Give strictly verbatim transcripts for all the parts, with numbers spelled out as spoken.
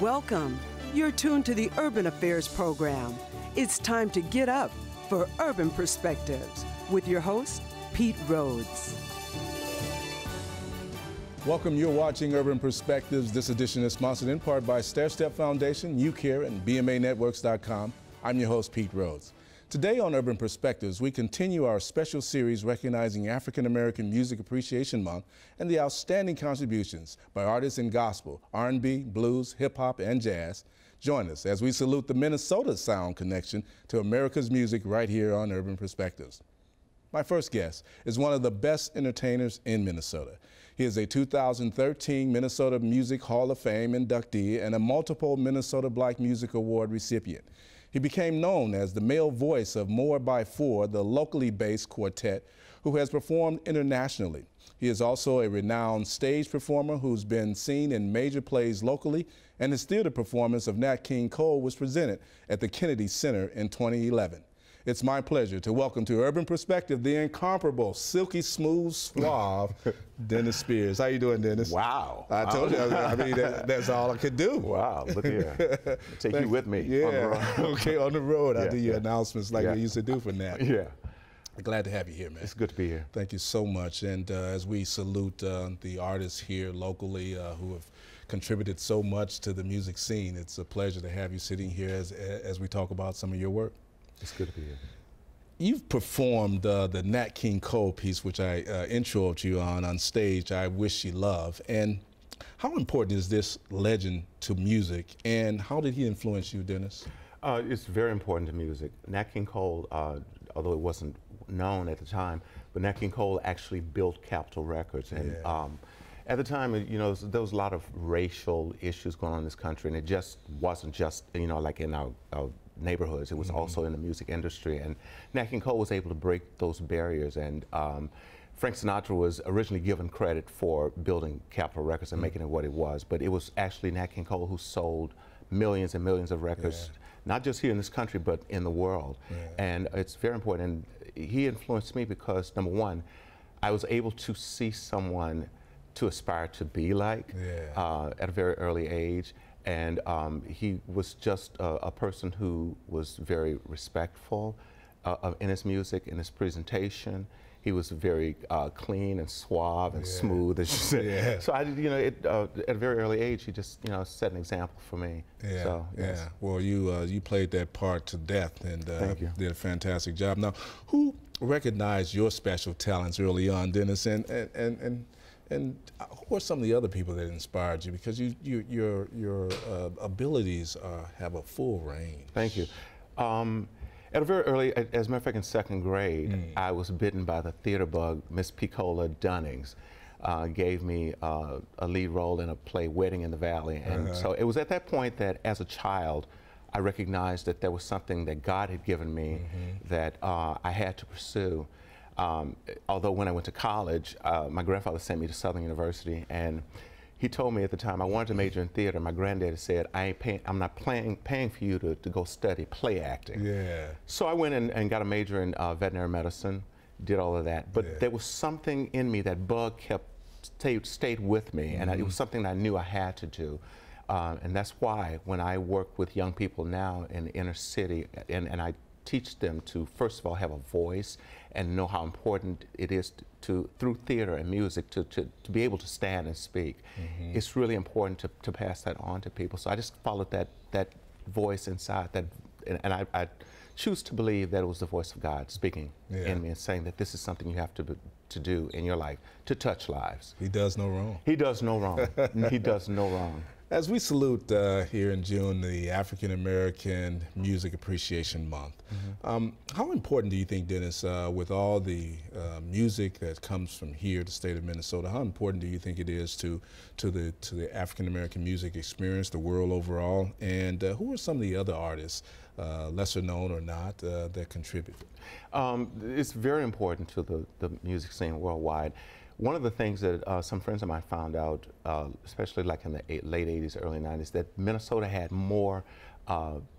Welcome. You're tuned to the Urban Affairs program. It's time to get up for Urban Perspectives with your host, Pete Rhodes. Welcome. You're watching Urban Perspectives. This edition is sponsored in part by Stair Step Foundation, UCare, and B M A Networks dot com. I'm your host, Pete Rhodes. Today on Urban Perspectives, we continue our special series recognizing African American Music Appreciation Month and the outstanding contributions by artists in gospel, R and B, blues, hip hop, and jazz. Join us as we salute the Minnesota sound connection to America's music right here on Urban Perspectives. My first guest is one of the best entertainers in Minnesota. He is a two thousand thirteen Minnesota Music Hall of Fame inductee and a multiple Minnesota Black Music Award recipient. He became known as the male voice of More by Four, the locally based quartet who has performed internationally. He is also a renowned stage performer who's been seen in major plays locally, and his theater performance of Nat King Cole was presented at the Kennedy Center in twenty eleven. It's my pleasure to welcome to Urban Perspective the incomparable, silky smooth, suave Dennis Spears. How you doing, Dennis? Wow. I told you, I mean, that, that's all I could do. Wow, look here. Take you with me. Yeah, on the road. Okay, on the road. Yeah, I do your yeah. announcements like yeah. we used to do for Nat. Yeah. Glad to have you here, man. It's good to be here. Thank you so much. And uh, as we salute uh, the artists here locally uh, who have contributed so much to the music scene, it's a pleasure to have you sitting here as, as we talk about some of your work. It's good to be here. You've performed uh, the Nat King Cole piece, which I uh, introed you on on stage, I Wish You Love. And how important is this legend to music, and how did he influence you, Dennis? Uh, it's very important to music. Nat King Cole, uh, although it wasn't known at the time, but Nat King Cole actually built Capitol Records. And Yeah. um, at the time, you know, there was a lot of racial issues going on in this country, and it just wasn't just, you know, like in our, our neighborhoods. It was mm-hmm. also in the music industry. And Nat King Cole was able to break those barriers. And um, Frank Sinatra was originally given credit for building Capitol Records and mm-hmm. making it what it was, but it was actually Nat King Cole who sold millions and millions of records, yeah. not just here in this country, but in the world. Yeah. And it's very important. And he influenced me because, number one, I was able to see someone to aspire to be like yeah. uh, at a very early age. And um, he was just a, a person who was very respectful uh, in his music, in his presentation. He was very uh, clean and suave and yeah. smooth, as you said. Yeah. So I, you know, it, uh, at a very early age, he just, you know, set an example for me. Yeah, so, yeah. Yes. Well, you uh, you played that part to death, and uh, Thank you. did a fantastic job. Now, who recognized your special talents early on, Dennis, and and and and, and who are some of the other people that inspired you? Because you, you your your uh, abilities uh, have a full range. Thank you. Um, At a very early, as a matter of fact, in second grade, mm. I was bitten by the theater bug. Miss Piccola Dunnings uh, gave me uh, a lead role in a play, Wedding in the Valley. And uh-huh. so it was at that point that, as a child, I recognized that there was something that God had given me mm-hmm. that uh, I had to pursue. Um, although when I went to college, uh, my grandfather sent me to Southern University, and he told me at the time I wanted to major in theater. My granddaddy said, I ain't paying, I'm not paying, paying for you to, to go study play acting. Yeah. So I went in and got a major in uh, veterinary medicine, did all of that. But yeah. there was something in me, that bug kept, stayed, stayed with me, mm-hmm. and I, it was something I knew I had to do. Uh, and that's why when I work with young people now in the inner city, and, and I teach them to, first of all, have a voice and know how important it is to, to through theater and music, to, to, to be able to stand and speak. Mm-hmm. It's really important to, to pass that on to people. So I just followed that, that voice inside, that, and, and I, I choose to believe that it was the voice of God speaking yeah. in me and saying that this is something you have to, to do in your life, to touch lives. He does no wrong. He does no wrong. He does no wrong. As we salute uh, here in June the African American Music Appreciation Month, mm-hmm. um, how important do you think, Dennis, uh, with all the uh, music that comes from here, the state of Minnesota, how important do you think it is to to the to the African American music experience, the world overall, and uh, who are some of the other artists, uh, lesser known or not, uh, that contribute? Um, it's very important to the, the music scene worldwide. One of the things that uh, some friends of mine found out, uh, especially like in the eight, late eighties, early nineties, that Minnesota had more uh,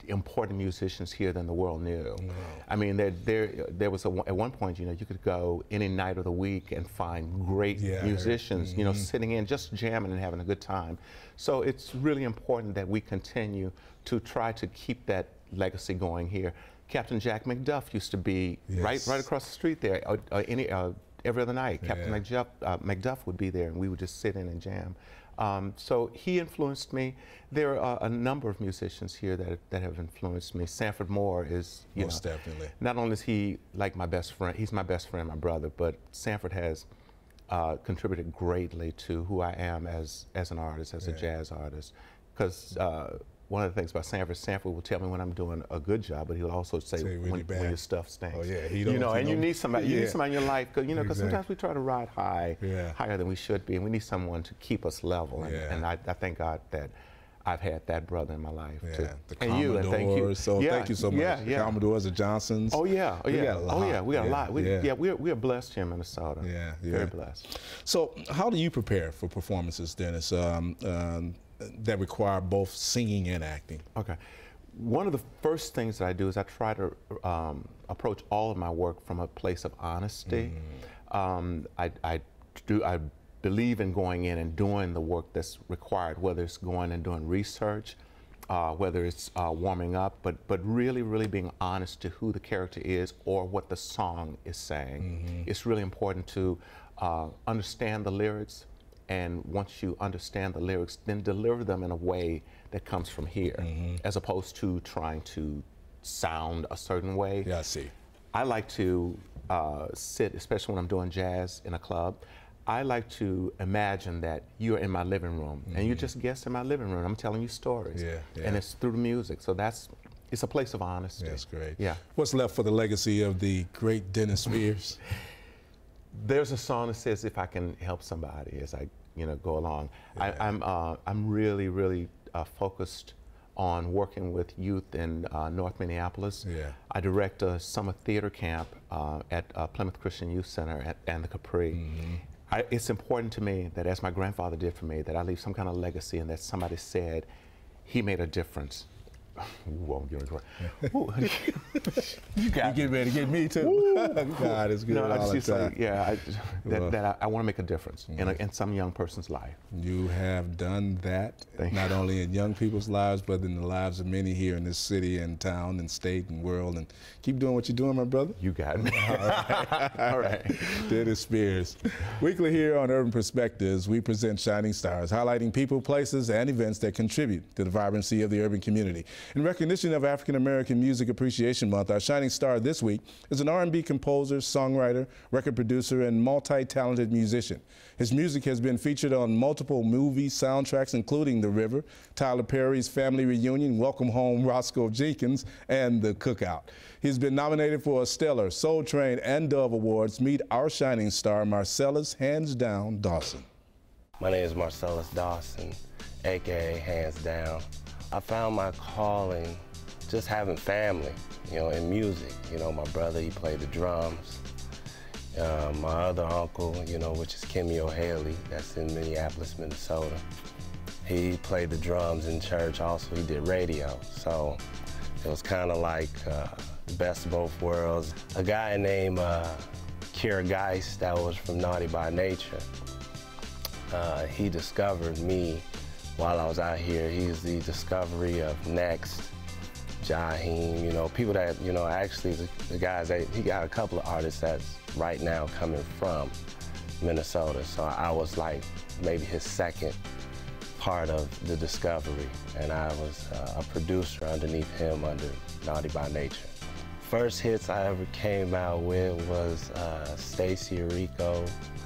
important musicians here than the world knew. Wow. I mean, there, there, there was a, at one point, you know, you could go any night of the week and find great yeah, musicians, mm-hmm. you know, sitting in, just jamming and having a good time. So it's really important that we continue to try to keep that legacy going here. Captain Jack McDuff used to be yes. right, right across the street there. Uh, uh, any, uh, every other night, yeah. Captain McDuff, uh, McDuff would be there, and we would just sit in and jam. Um, so he influenced me. There are a number of musicians here that that have influenced me. Sanford Moore is, you Most know, definitely. Not only is he like my best friend, he's my best friend, my brother, but Sanford has uh, contributed greatly to who I am as as an artist, as yeah. a jazz artist. Because uh, one of the things about Sanford, Sanford will tell me when I'm doing a good job, but he'll also say, say when, when your stuff stinks. Oh yeah, he don't, you know, he and you need somebody, you yeah. need somebody in your life, cause, you know, because exactly. sometimes we try to ride high, yeah. higher than we should be, and we need someone to keep us level. And, yeah. and I, I thank God that I've had that brother in my life. Yeah, too. the and Commodores. you, and thank you. So yeah, thank you so much. Yeah, the yeah. Commodores, the Johnsons. Oh yeah, oh we yeah, got a lot. oh yeah, we got yeah. a lot. We, yeah, yeah, we're we're blessed here in Minnesota. Yeah, yeah. Very blessed. So, how do you prepare for performances, Dennis, um, um, that require both singing and acting? Okay. One of the first things that I do is I try to um, approach all of my work from a place of honesty. Mm. Um, I, I do. I believe in going in and doing the work that's required, whether it's going and doing research, uh, whether it's uh, warming up, but but really, really being honest to who the character is or what the song is saying. Mm-hmm. It's really important to uh, understand the lyrics, and once you understand the lyrics, then deliver them in a way that comes from here, mm-hmm. as opposed to trying to sound a certain way. Yeah, I see. I like to uh, sit, especially when I'm doing jazz in a club, I like to imagine that you're in my living room, mm-hmm. and you're just guests in my living room. I'm telling you stories, yeah, yeah. and it's through the music. So that's, it's a place of honesty. That's great. Yeah. What's left for the legacy of the great Dennis Spears? There's a song that says, "If I can help somebody," as I, you know, go along. Yeah. I, I'm, uh, I'm really, really uh, focused on working with youth in uh, North Minneapolis. Yeah. I direct a summer theater camp uh, at uh, Plymouth Christian Youth Center at, and the Capri. Mm-hmm. I, it's important to me that, as my grandfather did for me, that I leave some kind of legacy and that somebody said he made a difference. Ooh, I'm getting ready. You got you get ready to get me too. God, it's good no, all I just, the just time. like, yeah, I, just, that, Well, that I, I want to make a difference mm-hmm. in, a, in some young person's life. You have done that, Thank not you. only in young people's lives, but in the lives of many here in this city and town and state and world. And keep doing what you're doing, my brother. You got me. All right. All right. Dennis Spears. Weekly here on Urban Perspectives, we present Shining Stars, highlighting people, places, and events that contribute to the vibrancy of the urban community. In recognition of African American Music Appreciation Month, our shining star this week is an R and B composer, songwriter, record producer, and multi-talented musician. His music has been featured on multiple movie soundtracks, including The River, Tyler Perry's Family Reunion, Welcome Home, Roscoe Jenkins, and The Cookout. He's been nominated for a Stellar, Soul Train, and Dove Awards. Meet our shining star, Marcellus Hands Down Dawson. My name is Marcellus Dawson, A K A Hands Down. I found my calling just having family, you know, in music. You know, my brother, he played the drums. Uh, my other uncle, you know, which is Kimmy O'Haley, that's in Minneapolis, Minnesota. He played the drums in church also. He did radio. So it was kind of like uh, the best of both worlds. A guy named uh, Kier Geist, that was from Naughty by Nature. Uh, he discovered me while I was out here. He's the discovery of Next, Jaheim, you know, people that, you know, actually the, the guys that, he got a couple of artists that's right now coming from Minnesota. So I was like maybe his second part of the discovery, and I was uh, a producer underneath him under Naughty by Nature. First hits I ever came out with was uh, Stacey Rico,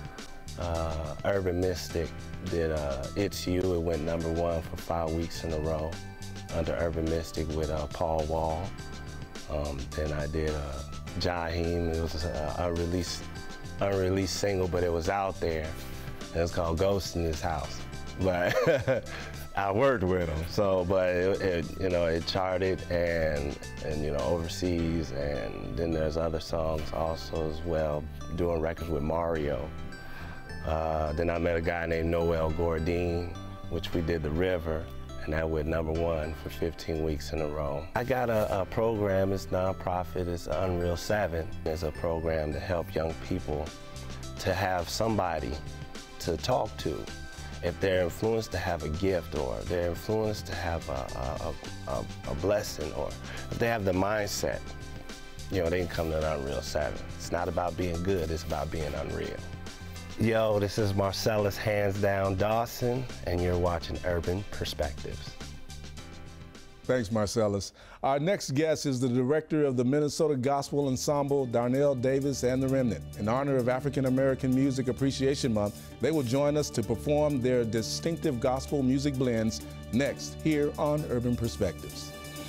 uh, Urban Mystic did uh, It's You. It went number one for five weeks in a row under Urban Mystic with uh, Paul Wall. Um, then I did uh, Jaheim. It was an unreleased, unreleased single, but it was out there. It was called Ghost in His House. But I worked with him, so, but it, it, you know, it charted and, and, you know, overseas, and then there's other songs also as well, doing records with Mario. Uh, then I met a guy named Noel Gourdine, which we did The River, and that went number one for fifteen weeks in a row. I got a, a program, it's nonprofit, it's Unreal seven. It's a program to help young people to have somebody to talk to. If they're influenced to have a gift, or they're influenced to have a, a, a, a blessing, or if they have the mindset, you know, they can come to Unreal seven. It's not about being good, it's about being unreal. Yo, this is Marcellus Hands Down Dawson, and you're watching Urban Perspectives. Thanks, Marcellus. Our next guest is the director of the Minnesota Gospel Ensemble, Darnell Davis and the Remnant. In honor of African American Music Appreciation Month, they will join us to perform their distinctive gospel music blends next here on Urban Perspectives.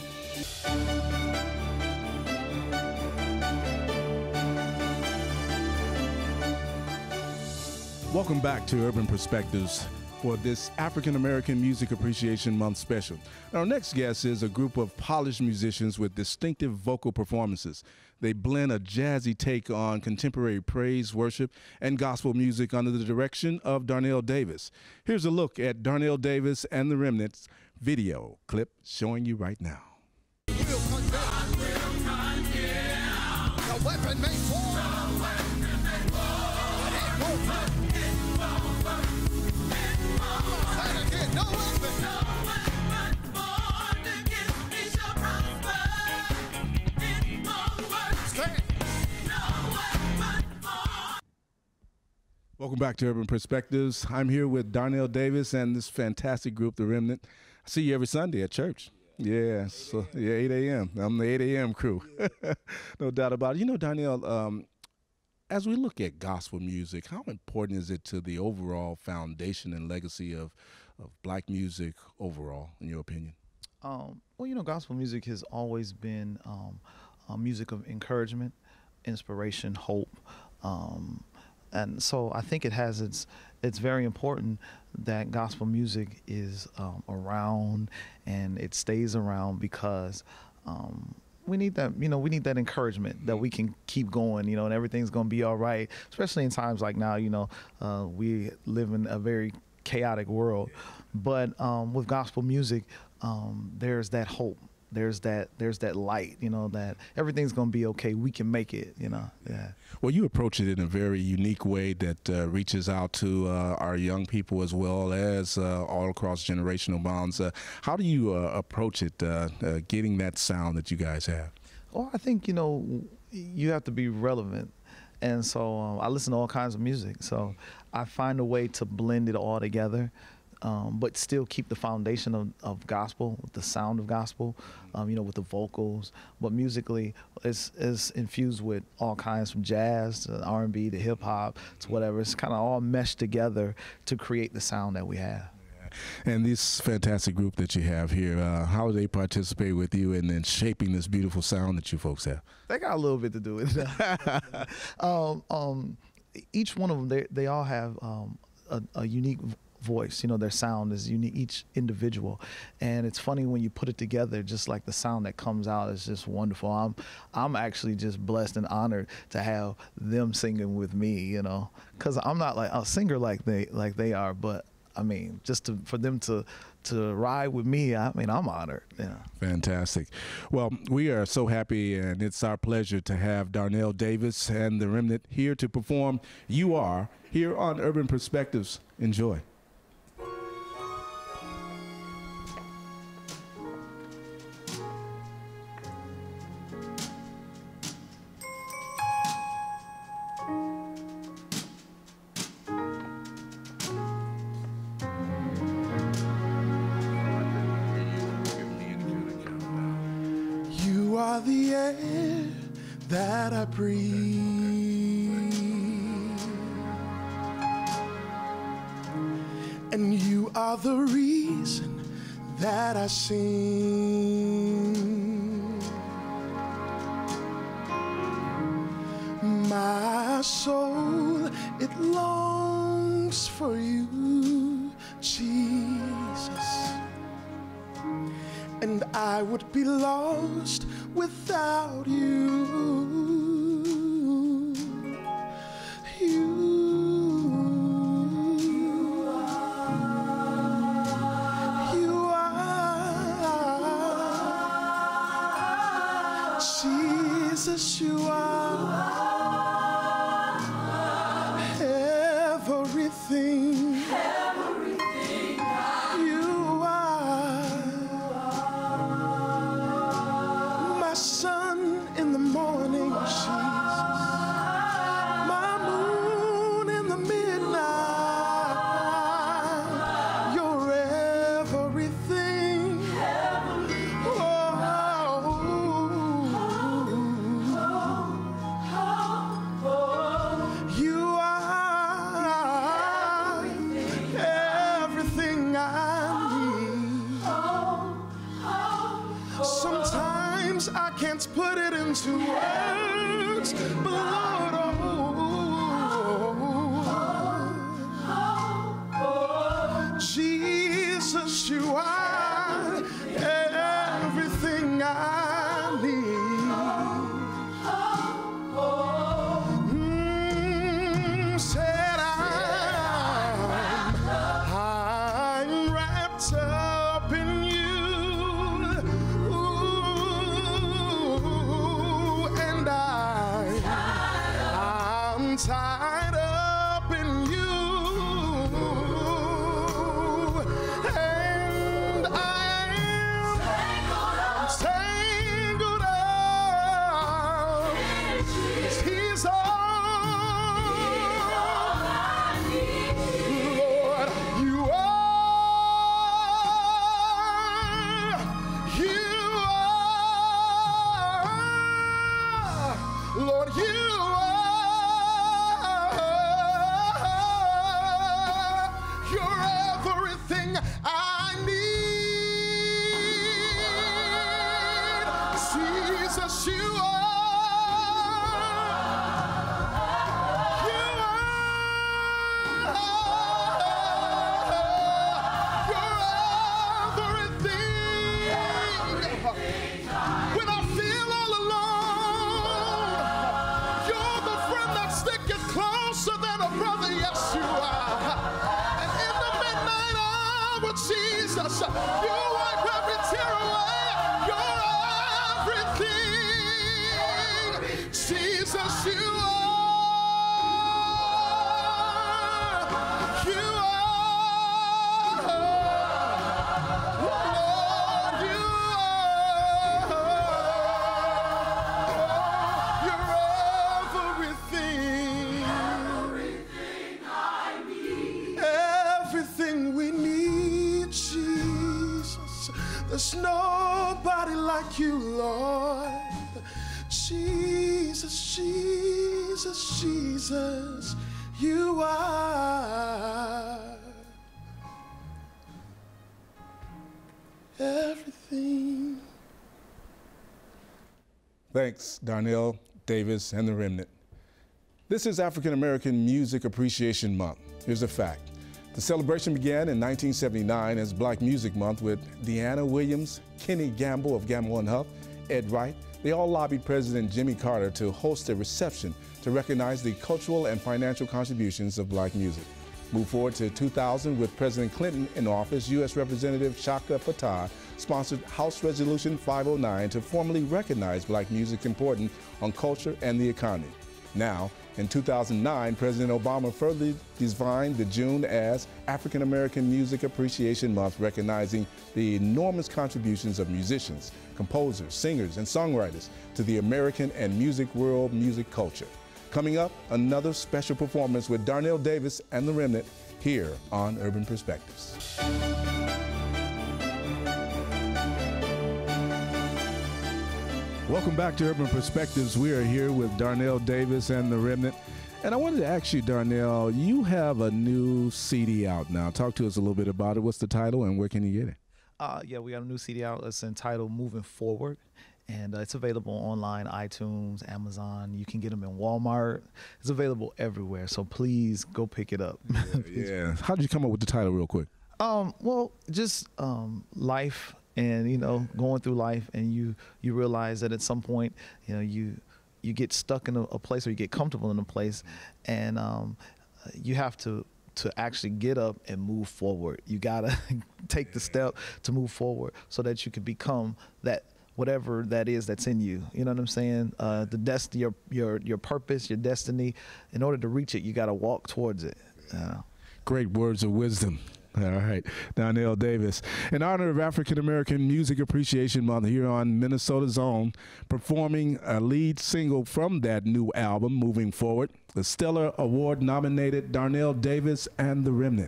Welcome back to Urban Perspectives for this African American Music Appreciation Month special. Our next guest is a group of polished musicians with distinctive vocal performances. They blend a jazzy take on contemporary praise, worship, and gospel music under the direction of Darnell Davis. Here's a look at Darnell Davis and the Remnant's video clip showing you right now. Welcome back to Urban Perspectives. I'm here with Darnell Davis and this fantastic group, The Remnant. I see you every Sunday at church. Yeah, so yeah, eight A M I'm the eight A M crew. No doubt about it. You know, Darnell, um, as we look at gospel music, how important is it to the overall foundation and legacy of, of black music overall, in your opinion? Um, well, you know, gospel music has always been um, a music of encouragement, inspiration, hope. Um, and so I think it has its, it's very important that gospel music is um, around and it stays around because um, we need that, you know, we need that encouragement that we can keep going, you know, and everything's going to be all right, especially in times like now, you know, uh, we live in a very chaotic world. But um, with gospel music, um, there's that hope. There's that there's that light, you know, that everything's going to be okay. We can make it, you know. Yeah. Well, you approach it in a very unique way that uh, reaches out to uh, our young people as well as uh, all across generational bonds. Uh, how do you uh, approach it, uh, uh, getting that sound that you guys have? Oh, I think, you know, you have to be relevant. And so um, I listen to all kinds of music. So I find a way to blend it all together. Um, but still keep the foundation of, of gospel, the sound of gospel, um, you know, with the vocals. But musically, it's, it's infused with all kinds, from jazz to R and B to hip hop to whatever. It's kind of all meshed together to create the sound that we have. And this fantastic group that you have here, uh, how do they participate with you in then shaping this beautiful sound that you folks have? They got a little bit to do with it. um, um, each one of them, they, they all have um, a, a unique voice, you know, their sound is unique, each individual. And it's funny when you put it together, just like the sound that comes out is just wonderful. I'm I'm actually just blessed and honored to have them singing with me, you know, because I'm not like a singer like they like they are, but I mean, just to, for them to to ride with me, I mean, I'm honored. Yeah. Fantastic. Well, we are so happy, and it's our pleasure to have Darnell Davis and the Remnant here to perform You Are here on Urban Perspectives. Enjoy. You are the air that I breathe, and you are the reason that I sing. My soul, it longs for you, Jesus, and I would be lost without you. You, you are Jesus, you are everything. Everything You are my sun in the morning, Jesus. My moon in the midnight. You're everything. Oh, you are everything I need. Sometimes I can't put it into words, but Lord, oh, Jesus, you are everything I need. Mm, said I, I'm wrapped up in you. Ooh, and I, I'm tied up in you. And I am tangled up. He's all Lord, you are, you are, Lord, you are, you're everything I need. Jesus, you are, you are, you're everything. When I feel all alone, you're the friend that sticks closer than a brother. Yes, you are. And in the midnight hour, Jesus, you wipe every tear away. You're everything. Jesus, you are. You are. Lord, you are. You're everything. Everything we need, Jesus. There's nobody like you, Lord. Jesus, Jesus, Jesus, you are everything. Thanks, Darnell Davis and the Remnant. This is African American Music Appreciation Month. Here's a fact. The celebration began in nineteen seventy-nine as Black Music Month with Deanna Williams, Kenny Gamble of Gamble and Huff, Ed Wright. They all lobbied President Jimmy Carter to host a reception to recognize the cultural and financial contributions of Black music. Move forward to two thousand with President Clinton in office, U S Representative Shaka Fatah sponsored House Resolution five oh nine to formally recognize Black music's importance on culture and the economy. Now, in two thousand nine, President Obama further defined the June as African American Music Appreciation Month, recognizing the enormous contributions of musicians, composers, singers, and songwriters to the American and music world music culture. Coming up, another special performance with Darnell Davis and the Remnant here on Urban Perspectives. Welcome back to Urban Perspectives. We are here with Darnell Davis and the Remnant. And I wanted to ask you, Darnell, you have a new C D out now. Talk to us a little bit about it. What's the title and where can you get it? Uh, yeah, we got a new C D out. It's entitled Moving Forward. And uh, it's available online, iTunes, Amazon. You can get them in Walmart. It's available everywhere. So please go pick it up. Yeah. yeah. How did you come up with the title real quick? Um, well, just um, life and, you know, going through life, and you, you realize that at some point, you know, you you get stuck in a, a place, or you get comfortable in a place, and um, you have to to actually get up and move forward. You got to take the step to move forward so that you can become that whatever that is that's in you. You know what I'm saying? Uh, the dest- your your your purpose, your destiny. In order to reach it, you got to walk towards it. Uh, Great words of wisdom. All right, Darnell Davis. In honor of African American Music Appreciation Month here on Minnesota's Own, performing a lead single from that new album, Moving Forward, the Stellar Award nominated Darnell Davis and The Remnant.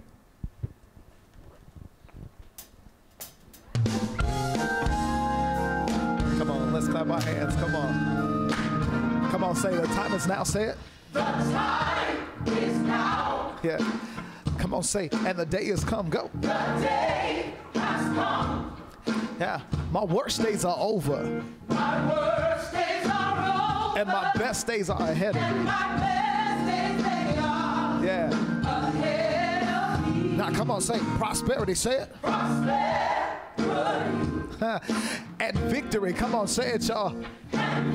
Come on, let's clap our hands. Come on. Come on, say the time is now. Say it. The time is now. Yeah. Come on, say, and the day has come. Go. The day has come. Yeah. My worst days are over. My worst days are over. And my best days are ahead of And me. my best days they are Yeah. ahead of me. Now, come on, say prosperity. Say it. Prosperity And victory. Come on, say it, y'all. and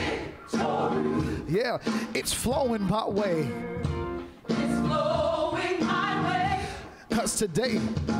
victory Yeah. It's flowing my way. is flowing my way. Because today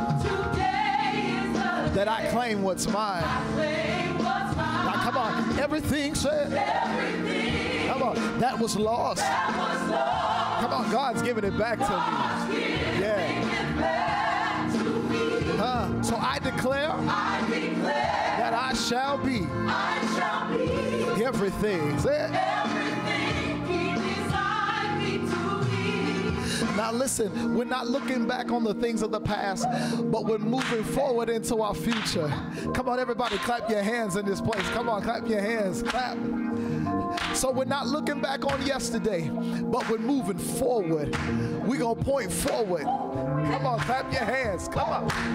Today is the that I claim what's mine. claim what's mine. Now, come on. Everything, say it. Everything Come on. That was lost. that was lost. Come on. God's giving it back to God's me. giving Yeah. it back to me. Uh, so I declare I declare that I shall be I shall be everything. Say it. everything He designed me to be. Now listen, we're not looking back on the things of the past, but we're moving forward into our future. Come on, everybody, clap your hands in this place. Come on, clap your hands. Clap. So we're not looking back on yesterday, but we're moving forward. We're going to point forward. Come on, clap your hands. Come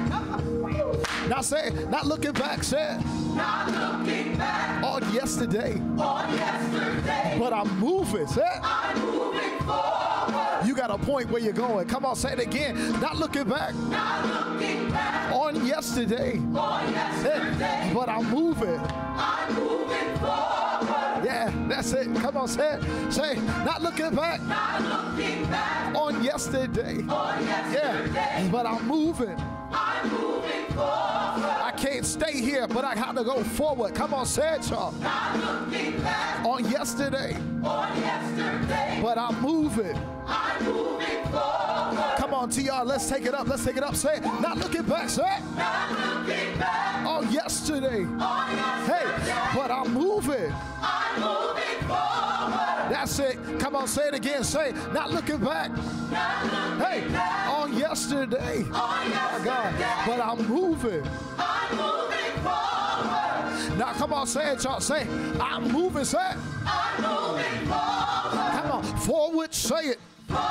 on. Now say, not looking back, say it. Not looking back On yesterday, on yesterday, but I'm moving. Say it. I'm moving forward. You got a point where you're going. Come on, say it again. Not looking back Not looking back on yesterday, on yesterday, but I'm moving. I'm moving forward. Yeah, that's it. Come on, say it. Say, not looking back Not looking back on yesterday. on yesterday, Yeah, but I'm moving. I'm moving forward. I can't stay here, but I have to go forward. Come on, say it, y'all. Not looking back On yesterday, on yesterday, but I'm moving. I'm moving forward. Come on, T R, let's take it up. Let's take it up. Say it. Not looking back, say it. Not looking back On yesterday. on yesterday, Hey, but I'm moving. I'm moving forward. That's it. Come on, say it again. Say, not looking back. Not looking Hey, back on yesterday. on My God, yesterday, but I'm moving. I'm moving forward. Now, come on, say it, y'all. Say, I'm moving. Say it. I'm moving forward. Come on, forward. Say it.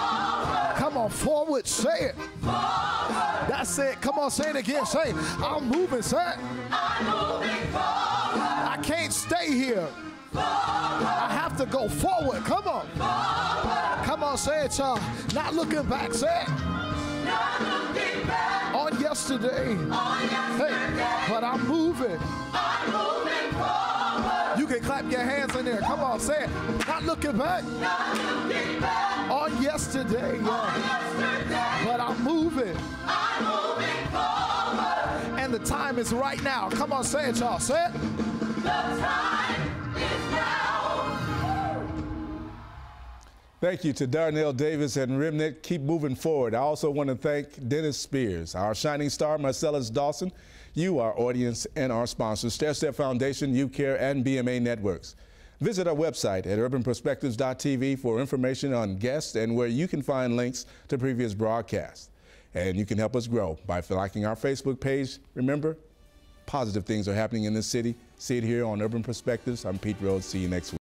Come on, forward. Say it. That's it. Come on, say it again. Say, I'm moving. Say it. I'm moving forward. I can't stay here. I have to go forward. Come on. Come on, say it, y'all. Not looking back. Say it. Not looking back On yesterday. on yesterday, Hey, but I'm moving. I'm moving forward. You can clap your hands in there. Come on, say it. Not looking back. Not looking back On yesterday. on Yeah. yesterday, But I'm moving. I'm moving forward. And the time is right now. Come on, say it, y'all. Say it. The time is now. Thank you to Darnell Davis and Remnant. Keep moving forward. I also want to thank Dennis Spears, our shining star, Marcellus Dawson, you, our audience, and our sponsors, StairStep Foundation, UCare, and B M A Networks. Visit our website at urban perspectives dot t v for information on guests and where you can find links to previous broadcasts. And you can help us grow by liking our Facebook page. Remember, positive things are happening in this city. See it here on Urban Perspectives. I'm Pete Rhodes. See you next week.